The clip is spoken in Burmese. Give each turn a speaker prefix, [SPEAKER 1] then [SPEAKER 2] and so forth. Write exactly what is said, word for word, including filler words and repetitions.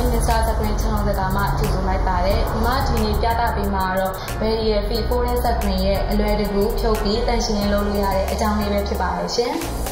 [SPEAKER 1] mister Screen channel ကမှကြည့်လိုက်ပါတယ်ဒီမှာဒီနေ့ပြသပေးမှာတော့ Variable Foreign Screen ရဲ့အလွယ်တကူဖြုတ်ပြီးတန်ရှင်းလုပ်လို့ရတဲ့အကြောင်းလေးပဲဖြစ်ပါတယ်ရှင်